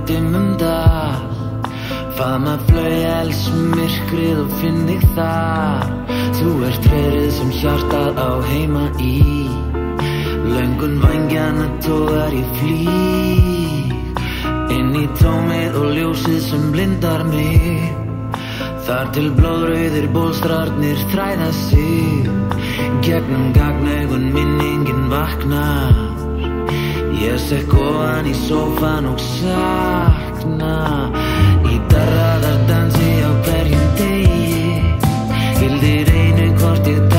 dimmum dal. Faðma flauelsmyrkrið og finn þig þar. Þú ert verið sem hjartað á heima í. Löngun vængjanna togar ég flýg inn í tómið og ljósið sem blindar mig. Þar til blóðrauðir bólstrarnir þræða sig. Gegnum gagnaugun minningin vaknar. Ég sekk ofan í sófan og sakna. Í darraðardansi á hverjum degi. Gildir einu hvort ég